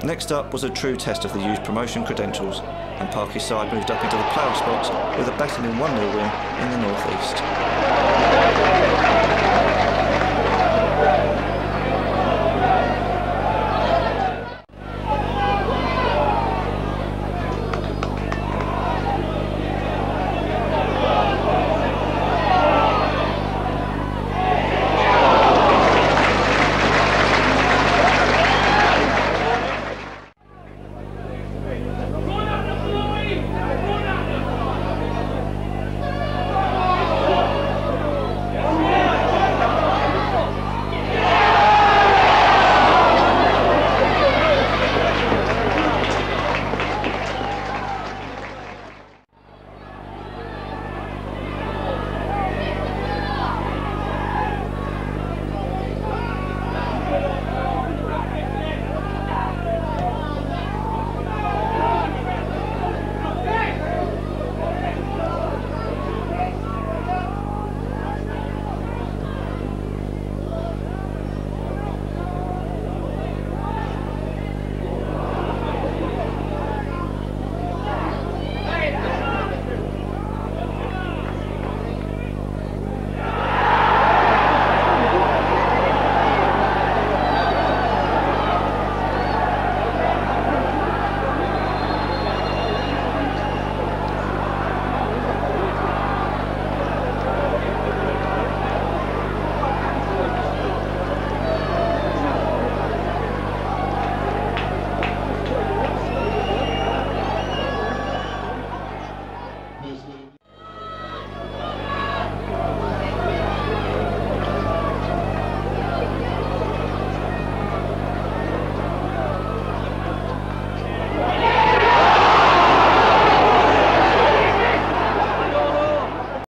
Next up was a true test of the youth promotion credentials, and Parky's side moved up into the playoff spots with a battling 1-0 win in the North East.